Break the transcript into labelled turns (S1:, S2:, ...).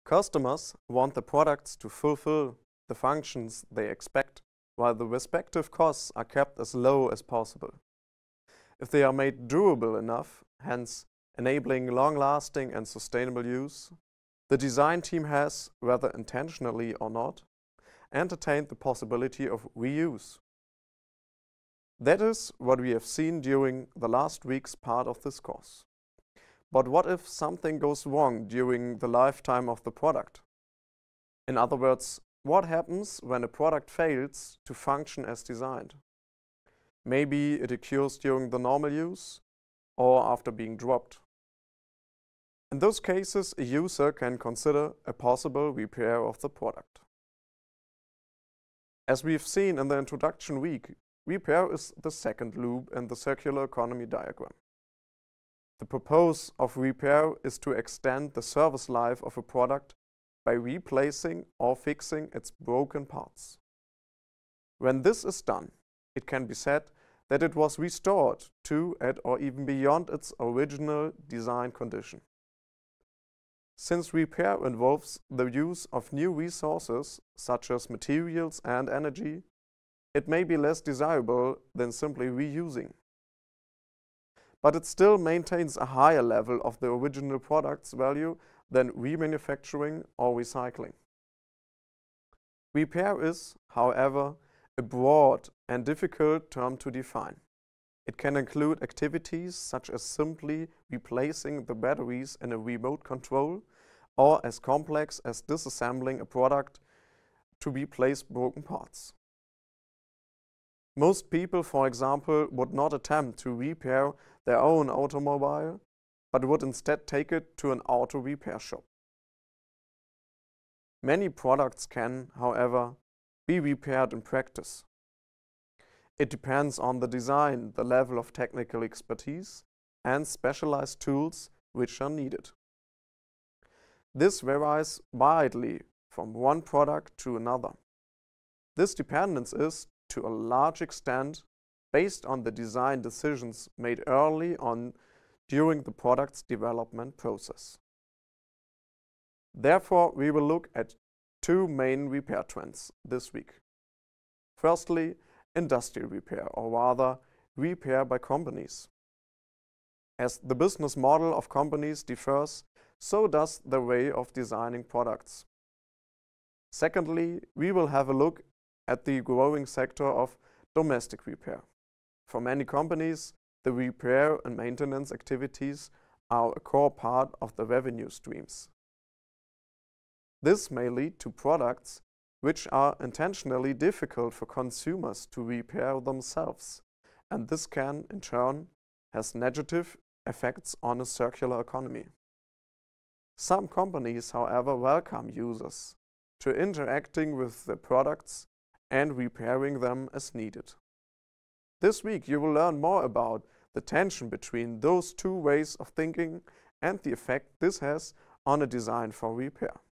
S1: Customers want the products to fulfill the functions they expect, while the respective costs are kept as low as possible. If they are made durable enough, hence enabling long-lasting and sustainable use, the design team has, whether intentionally or not, entertained the possibility of reuse. That is what we have seen during the last week's part of this course. But what if something goes wrong during the lifetime of the product? In other words, what happens when a product fails to function as designed? Maybe it occurs during the normal use or after being dropped. In those cases, a user can consider a possible repair of the product. As we've seen in the introduction week, repair is the second loop in the circular economy diagram. The purpose of repair is to extend the service life of a product by replacing or fixing its broken parts. When this is done, it can be said that it was restored to at or even beyond its original design condition. Since repair involves the use of new resources, such as materials and energy, it may be less desirable than simply reusing. But it still maintains a higher level of the original product's value than remanufacturing or recycling. Repair is, however, a broad and difficult term to define. It can include activities such as simply replacing the batteries in a remote control, or as complex as disassembling a product to replace broken parts. Most people, for example, would not attempt to repair their own automobile, but would instead take it to an auto repair shop. Many products can, however, be repaired in practice. It depends on the design, the level of technical expertise, and specialized tools which are needed. This varies widely from one product to another. This dependence is, to a large extent, based on the design decisions made early on during the product's development process. Therefore, we will look at two main repair trends this week. Firstly, industrial repair, or rather, repair by companies. As the business model of companies differs, so does the way of designing products. Secondly, we will have a look at the growing sector of domestic repair. For many companies, the repair and maintenance activities are a core part of the revenue streams. This may lead to products which are intentionally difficult for consumers to repair themselves, and this can, in turn, have negative effects on a circular economy. Some companies, however, welcome users to interacting with the products and repairing them as needed. This week you will learn more about the tension between those two ways of thinking and the effect this has on a design for repair.